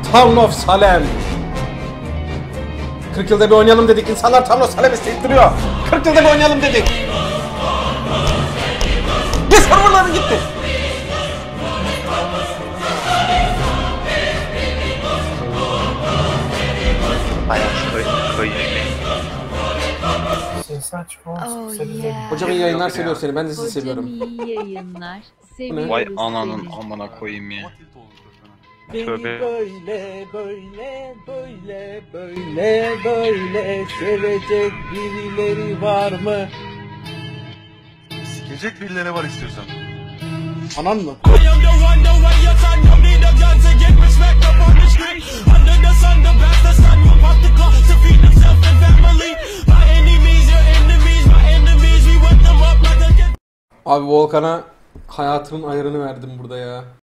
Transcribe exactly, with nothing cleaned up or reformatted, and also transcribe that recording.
Town of Salem. kırk yılda bir oynayalım dedik. İnsanlar Town of Salem'i sevdiriyor. kırk yılda bir oynayalım dedik. Bir serverları gitti. Hayat koy, koy. Sesi açık olsun. Oh, Sesi de- yeah. Hocam iyi yayınlar Yok ya. seviyor seni. Ben de sizi seviyorum. Hocam iyi yayınlar. Seviyoruz Vay ananın seni. amına koyayım ya. Beni Tövbe. böyle böyle böyle böyle böyle sevecek birileri var mı? Sikecek birileri var istiyorsan. Anan mı? Abi Volkan'a hayatımın ayarını verdim burada ya.